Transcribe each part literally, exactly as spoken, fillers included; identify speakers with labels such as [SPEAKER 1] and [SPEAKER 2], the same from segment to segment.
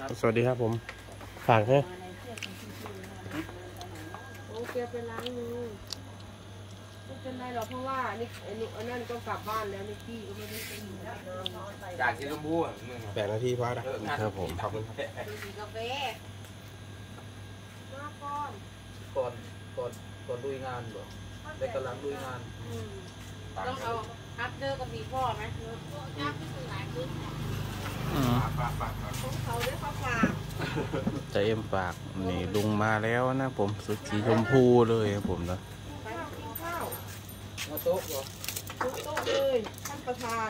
[SPEAKER 1] สวัสดีครับผมฝากให้
[SPEAKER 2] โอเคไปล้างมือไม่เป็นไรหรอกเพราะว่านี่ไอ้นี่อันนั้นก็กลับบ้านแล้วนิกกี้ก็ไม่ได้กินแล้ว
[SPEAKER 3] จากกินลูกบู๊
[SPEAKER 1] แปดนาทีพอแล้วครับผมขอบคุณครับ
[SPEAKER 2] กาแฟมาก่อน
[SPEAKER 4] ก่อนก่อนก่อนลุยงานบ่ได้กำลังลุยงาน
[SPEAKER 2] ต้องเอาอัพเดอร์กับมีพ่อไหมอัพคือหลายพื้นของเขาได้ข้าวฝาก
[SPEAKER 1] จะเอ็มฝากนี่ลุงมาแล้วนะผมสุดสีชมพูเลยผมนะ
[SPEAKER 2] ไปกินข้าว
[SPEAKER 4] มาโต๊ะเหรอ
[SPEAKER 2] โต๊ะเลยท่านประธาน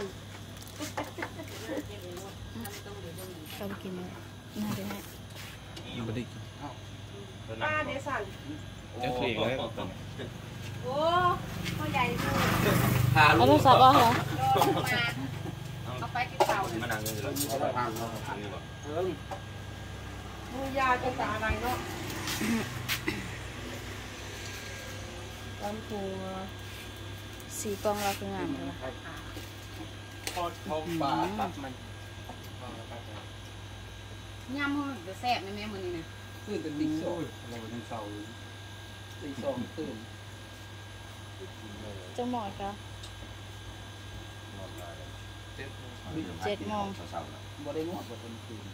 [SPEAKER 5] เขากินเลยน่าจะให้
[SPEAKER 1] ไม่ได้กิน
[SPEAKER 2] ป้าเดสัน
[SPEAKER 1] จะคลีกเลย
[SPEAKER 2] โอ้พ่อใหญ่ดู
[SPEAKER 5] เอาโทรศัพท์เอาเหรอ
[SPEAKER 2] เอาไปกินเต่า
[SPEAKER 3] มานั่งเลยเขาไปทำเขาทำนี่บ่
[SPEAKER 2] เออมือยาจะตาอะไรเนาะตำปู
[SPEAKER 5] สีกองเราคืองานเลยนะ
[SPEAKER 4] ทอดทองปลาตัดมัน
[SPEAKER 2] ย่ำมันจะแซ่บไหมแม่มือนี่นะ
[SPEAKER 4] ตื่นแต่ตีสองเราเป็นเสาตีสองตื่น
[SPEAKER 5] จะหมดก็เจ็ดโมง
[SPEAKER 4] บ่ได้นวดบ่เป็นคืน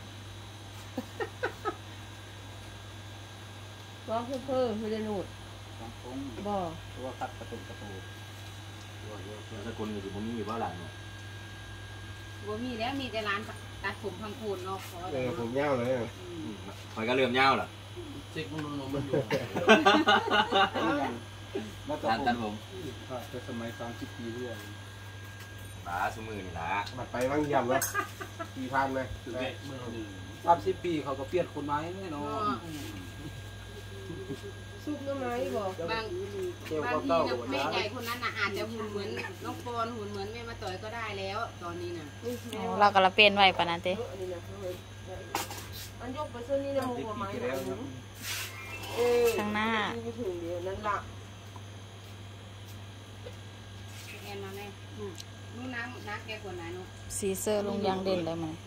[SPEAKER 2] ร้องเพิ่มไม่ได้นูดบ่
[SPEAKER 4] ตัวตัดประตูประตู
[SPEAKER 3] สกุลคือผมมีบ้าหลังเนาะ
[SPEAKER 2] บ่มีแล้วมีแต่ร้านตัดผมพังคูนเนาะ
[SPEAKER 1] เออผมยาวเลย
[SPEAKER 3] คอยก็เริ่มยาวล่ะ
[SPEAKER 4] ซิกมันมันอยู่
[SPEAKER 3] ตัดตัดผม
[SPEAKER 4] แต่สมัยสามสิบปีด้วย
[SPEAKER 3] ตาสมือนี่ละ
[SPEAKER 1] บัดไปบ้างยำแล้วกี่พันเลย
[SPEAKER 4] สามสิบปีเขาก็เปลี่ยนคนไม้แน่นอน
[SPEAKER 2] ซุปน้ำไม้บอกบางบางทีแม่ใหญ่คนนั้นน่ะอาจจะหุ่นเหมือนน้องปอนหุ่นเหมือนแม่มาต่อยก็ได้แล้วตอนนี้น่ะ
[SPEAKER 5] เราก็ละเปลี่ยนไว้ปะนั่นเต้
[SPEAKER 2] อันยกไปเส้นนี้นะมุกไม้
[SPEAKER 5] ข้างหน้า
[SPEAKER 2] ถึงเดียวนั่นละแอนมาแม่นู่นน้ำน้ำแกกว่าไหนนู่น
[SPEAKER 5] สีเซอร์ลุงยังเด่นเลยมั้ย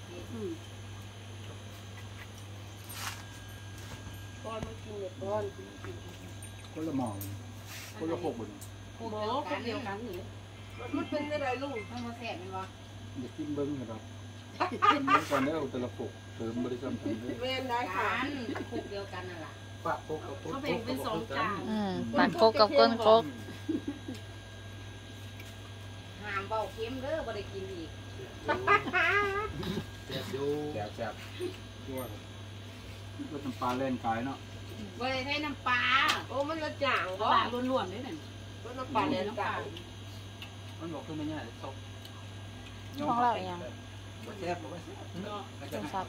[SPEAKER 2] ก้อนมากินเนี่ยก้อน
[SPEAKER 4] คนละหมองคนละพกบุญ
[SPEAKER 2] หมอคนเดียวกันหรือมันเป็นอะไรลูกมันมาแสบมันวะ
[SPEAKER 4] อย่ากินเบิ้งนะครับตอนนี้เอาแต่ละพกเติมบริษัททำด้วย
[SPEAKER 2] เวนได้ค่ะพกเดียวกันน่ะล่ะ
[SPEAKER 4] ปะพกกับ
[SPEAKER 2] เขาแบ่งเป็นสองจาน
[SPEAKER 5] ปะโคกกับก้นโคก
[SPEAKER 2] หามเบาเค็มเด้อบ่ได้กินอีก
[SPEAKER 4] แซ่บดูแซ่บแซ่บด้วยก็น้ำปลาเล่นกายเนาะ
[SPEAKER 2] บ่ได้ใช้น้ำปลาโอ้มันละจ่างบ่ปลาล้วนๆเลยนั่นก็น้ำปลาเล่นกาย
[SPEAKER 4] มันบอกคือไม่ง่ายซบ
[SPEAKER 5] ของเราอย่าง
[SPEAKER 4] แซ่บบ่แซ่บเนาะต้องซับ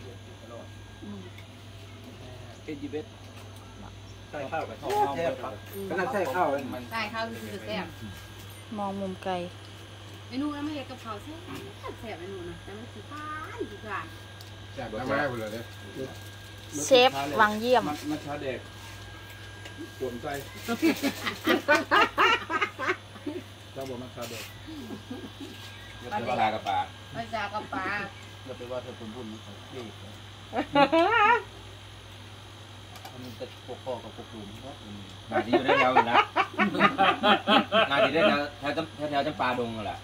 [SPEAKER 4] เอ็นจีเบสใส่ข้าวกับทอดแซ่บก็น่าใส่ข้าว
[SPEAKER 2] มันใส่ข้าวคือแซ่บ
[SPEAKER 5] มองมุมไกล
[SPEAKER 2] ไอ้นู่นไม่เห็นกับเขาแซ่บแซ่บไอ้นู่นนะแต่มันคือฟ้านคือฟ้าน
[SPEAKER 1] แซ่บมากเลยเนี่ย
[SPEAKER 5] เชฟวังเยี่ยม
[SPEAKER 4] มัชาเด็กสวมใจเจ้าบอกมัชาเด็ก
[SPEAKER 3] ปลากับปลา
[SPEAKER 2] ปลากับปลา
[SPEAKER 4] อย่าไปว่าเธอเป็นบุญนะครับนี่มันจะปกครองกับปกคลุมเนาะ
[SPEAKER 3] นาทีอยู่ได้แล้วนะนาทีได้แล้วแถวแถวจำปาดงแหละ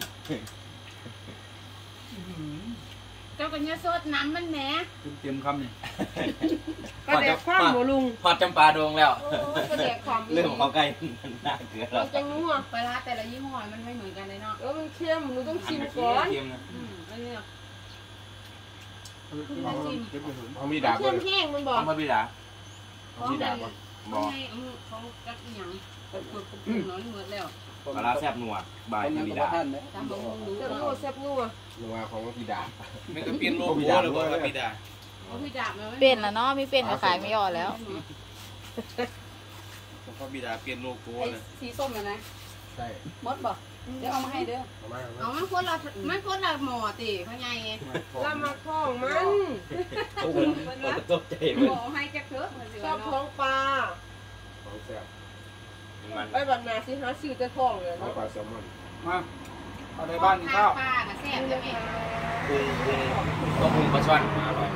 [SPEAKER 2] เจ้ากันเนื้อสดน้ำมันแหน
[SPEAKER 4] เตรียมคำนี่
[SPEAKER 2] กระเดกความโมลุง
[SPEAKER 3] พอดจำปาดงแล้ว
[SPEAKER 2] กระเดกความ
[SPEAKER 3] เรื่องของเขาใกล้น่าเกลือ
[SPEAKER 2] เราจะรู้อ่ะปลาแต่ละยี่ห้อมันไม่เหมือนกันเลยเนาะเออมันเค็มหนูต้องชิมก่อนอืมอันนี้
[SPEAKER 1] เขามีดาบ
[SPEAKER 2] เค็มแห้งมันบอก
[SPEAKER 3] เขามีดาบ
[SPEAKER 2] เขามีดาบบอกเขาจักอย่างกดกดกดน้อยเหมือนแล้ว
[SPEAKER 3] ปลาแซ่บนัวบายมีดาบ
[SPEAKER 2] ตามบอกดูแซ่บนัวแซ่บนัว
[SPEAKER 1] นัวของพี่ดาบ
[SPEAKER 3] ไม่ก็เปลี่ยนโลโก้เลยว่าพี่ดาบ
[SPEAKER 2] พี่ดาบ
[SPEAKER 5] เปลี่ยนแล้วเนาะไม่เปลี่ยนก็ขายไม่ออกแล้ว
[SPEAKER 3] เพราะพี่ดาบเปลี่ยนโลโก้เลย
[SPEAKER 2] สีส้มเลยนะ
[SPEAKER 1] ใช่
[SPEAKER 2] มดบอกเดี๋ยวเอามาให้เด้อเอามันคนละมันคนละหมอติเขาไงละมาคล้องมัน
[SPEAKER 3] ตกใจ
[SPEAKER 2] หมอให้แกเถอะชอบท้องปลา
[SPEAKER 1] ของแซ่บ
[SPEAKER 2] ไปบัดนาสิฮะซื้อจะคล้องเลย
[SPEAKER 1] ปลาแซลมอน
[SPEAKER 4] มาเอาในบ้านกินข้าว
[SPEAKER 2] ปลาน่ะแซ่บจะไม่
[SPEAKER 3] ปรุงปรุงก็ปรุงปลาช่อนอร่อย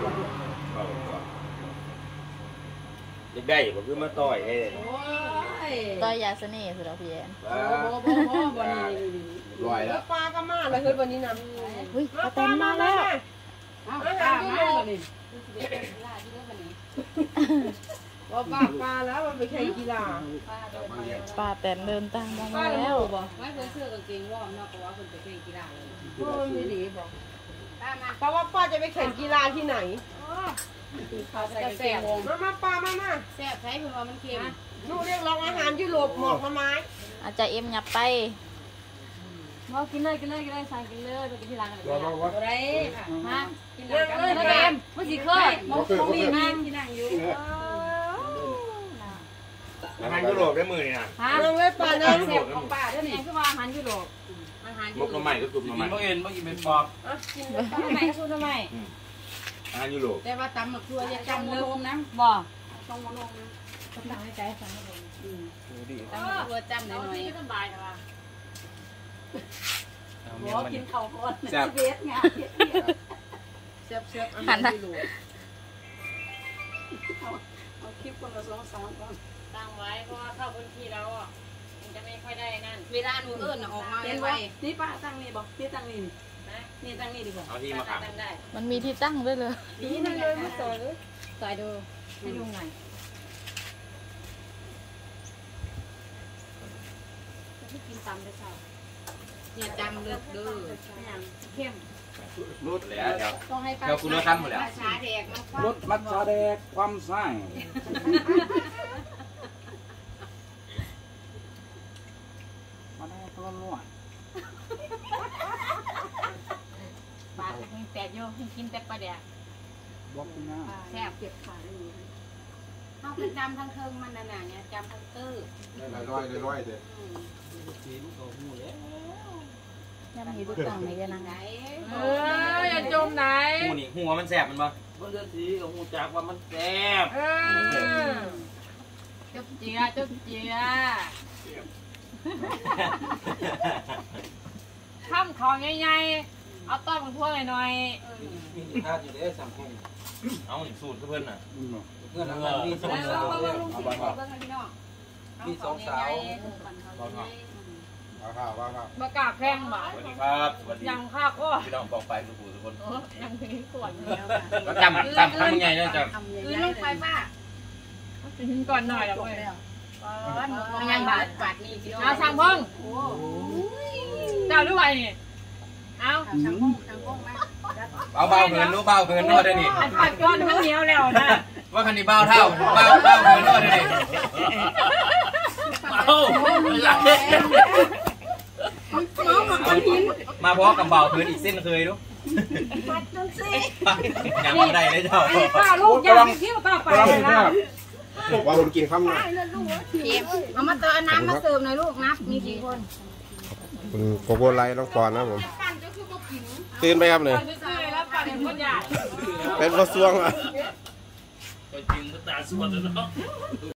[SPEAKER 3] เด็กได้ผมคือมาต่อยให้
[SPEAKER 2] โอ้ย
[SPEAKER 5] ต่อยยาเสน่ห์สุดแล้วพี่แอน
[SPEAKER 2] โอ้โหโอ้โหบ่นี่นี่
[SPEAKER 3] รวยแล้ว
[SPEAKER 6] ปลาก็มาแล้วเฮ้ยวันนี้นะ
[SPEAKER 5] เฮ้ยปลาเต็มมาแล้ว
[SPEAKER 2] เอาปลามาบ่นี่ลาที่เลิกบ่นี่
[SPEAKER 6] ว่าปลาปลาแล้วมันไปแข่งกีฬา
[SPEAKER 2] ปลาเดินไป
[SPEAKER 5] ปลาแต่เดินตามมา
[SPEAKER 6] ปลา
[SPEAKER 5] แล้
[SPEAKER 6] แล้ว วบอก
[SPEAKER 2] ไว้เพิ่นเสื้อกางเกงวอร์มเนาะเพราะว่าเพิ่นไปแข่งกีฬาเลย
[SPEAKER 6] พ่อไม่ดีบอก
[SPEAKER 2] ปลามา
[SPEAKER 6] เพราะว่าป้าจะไปแข่งกีฬาที่ไหน
[SPEAKER 2] เขาใส่กางเกงวอร์ม
[SPEAKER 6] มามาปลามามา
[SPEAKER 2] แซ่บใช้เพิ่นว่ามันเค็ม
[SPEAKER 6] ลูกเรียกร้องอาหารยุโรปหมอกมาไม้
[SPEAKER 5] อาจจะเอ็มหยับไป
[SPEAKER 7] บอกกินเลยกินเลยกินเลยสั่งกินเลยไปกินที่ร้านกันเลย
[SPEAKER 4] รอรอวะ
[SPEAKER 2] บ่ได้ค่ะ
[SPEAKER 7] ฮะ
[SPEAKER 2] กินเลยกันเลย
[SPEAKER 7] เกมเมื่อกี้เคยมองมองมีนั่ง
[SPEAKER 2] ที่นั่งอยู่
[SPEAKER 3] อาหารยุโรปได้มือนี่นะ
[SPEAKER 7] ฮะ
[SPEAKER 6] นั่งเลยปลานั่ง
[SPEAKER 2] แซ่บของป้าเด้อ
[SPEAKER 7] นี่
[SPEAKER 2] นี่
[SPEAKER 7] คือว่าอาหารยุโรป
[SPEAKER 2] อาหาร
[SPEAKER 3] มกน้ำใหม่ก็กลุ่มน้ำใหม่
[SPEAKER 4] เมื่อเอ็นเมื่อกี้เป็นปอบ
[SPEAKER 7] ทำไมก็พูดทำไม
[SPEAKER 3] อาหารยุโรป
[SPEAKER 2] แต่ว่าตำบักทั่วอย่าจำเลิกนะ
[SPEAKER 7] บอก
[SPEAKER 2] ต้องมาลงนะ
[SPEAKER 7] สั่งให้ใจสั่งให้ผม
[SPEAKER 2] ตำบักทั่วจำหน่
[SPEAKER 7] เอา
[SPEAKER 2] อย
[SPEAKER 7] ที่สบายนะวะ
[SPEAKER 3] เมี
[SPEAKER 7] บ
[SPEAKER 3] ย
[SPEAKER 7] อก
[SPEAKER 3] มัน
[SPEAKER 7] กินข้าวก่อน
[SPEAKER 3] แซ่บ
[SPEAKER 7] เบสไง
[SPEAKER 2] ๆแซ่บๆอาหารยุโรป
[SPEAKER 7] เอาคลิปคนละสองสามก่อนตั้งไว้เพราะว่าเข้าพื้นที่แล้วอ่ะมันจะไม่ค่อยได้นั่น
[SPEAKER 2] เวลาหนูเอิ้นน่ะออกมา
[SPEAKER 7] เห็น
[SPEAKER 2] ไว
[SPEAKER 7] บ่นี่ป้าตั้งนี่บอกพี่ตั้งนี่นะนี่ตั้งนี่ดีกว่า
[SPEAKER 3] เอาที่มาขาม
[SPEAKER 7] ตั้งได้
[SPEAKER 5] มันมีที่ตั้งด้วยเลย
[SPEAKER 6] นี่นั่นเลยมาต่อยเลย
[SPEAKER 7] ต่อยดูให้ดูหน่อยที่กินตำได้เช้า
[SPEAKER 2] ๆเนี่ยจำเลิกเด้อ
[SPEAKER 7] อย่างเข้ม
[SPEAKER 3] รุดแล้วเดี๋ยว
[SPEAKER 7] ต้องให้ป้า
[SPEAKER 3] เดี๋ยวคุณรู้ขั้นหมดแล้ว
[SPEAKER 2] ภาษาแดกมันค
[SPEAKER 4] รถมัดชาแดกความสร้างมาได้ตัวล้วน
[SPEAKER 7] ปลายังแตกอยู่ให้กินแต่ปลาแดก
[SPEAKER 4] บอกคุณนะ
[SPEAKER 7] แซ่บเก็บขาได้อยู่
[SPEAKER 2] เอาคือจำทั้งเทิงมันน่ะน่ะเนี่ยจำทั้งตื้อ
[SPEAKER 4] ได้ร้อยได้ร้อยเด้อ
[SPEAKER 2] อืม
[SPEAKER 5] ยังมีที่ตั้งไหนกันนะ
[SPEAKER 2] ไหน
[SPEAKER 6] เอออย่าจมไหน
[SPEAKER 3] หูนี่หัวมันแสบมันปะ
[SPEAKER 4] มันจะสีกับหูจักว่ามันแซ่บ
[SPEAKER 6] เออ
[SPEAKER 7] จุ๊บเจียจุ๊บเจียทำของใหญ่ๆเอาต้อนมันทั่วหน่อย
[SPEAKER 4] มีท่าอยู่เด้อสังคม
[SPEAKER 3] เอาหนึ่งสูตรเพื่อนน่ะ
[SPEAKER 4] เพื่อนเรามีสองสาว
[SPEAKER 2] เบิ่ง
[SPEAKER 4] เอา
[SPEAKER 2] เบิ่ง
[SPEAKER 4] บ้าง
[SPEAKER 2] เบิ่งพี่น้อง
[SPEAKER 4] มีสองสาว
[SPEAKER 3] เอาข้าว
[SPEAKER 4] เอาข้าวว่าข้าว
[SPEAKER 7] ๆมากราบแพงหมา
[SPEAKER 3] สวัสดีครับสวัสดี
[SPEAKER 7] ยังข้าวก็
[SPEAKER 3] พี่น้องกองไฟทุกผู้ทุกคน
[SPEAKER 7] ยังมีส่วน
[SPEAKER 3] ก็จำจำทำยังไงเนี่ยจ
[SPEAKER 2] คือลงไปป้า
[SPEAKER 7] กินก่อนหน่อยแล้วเว้ย
[SPEAKER 2] มันยังบาดบาดนี่พี่น้อง
[SPEAKER 7] เอาสั่งเพิ่งเจ้าด้วยนี่เอา
[SPEAKER 2] สั่งพงสั่งพงมา
[SPEAKER 3] ำเบาเบาเหินรู้เบาเหินนวดด้วยนี่
[SPEAKER 7] อันปัดก้อนทั้งเหนียวแล้วนะ
[SPEAKER 3] ว่าคันนี้เบาเท่าเบาเบาเหินนวดด้วยนี่เบามาพร้อมกับเบาเหินอีกเส้นเคยดูยังไม่ได้เลยเจ้า
[SPEAKER 7] ป้าลูกอยากคิ้วป้าไปเลยนะ
[SPEAKER 4] ว่าคนกินข้าวหน่อย
[SPEAKER 2] เก็บเอามาเติมน้ำมาเติมหน่อยลูกนับมีกี่คน
[SPEAKER 8] คุณโกโกไลน้องปอนนะผมตื่นไปครับเนี่ย
[SPEAKER 7] ไม่เคยแล้วป้าเป็นคนใหญ่
[SPEAKER 8] เป็นกระทรวงอ่ะ
[SPEAKER 3] จริงก็ตาสวดแล้วเนาะ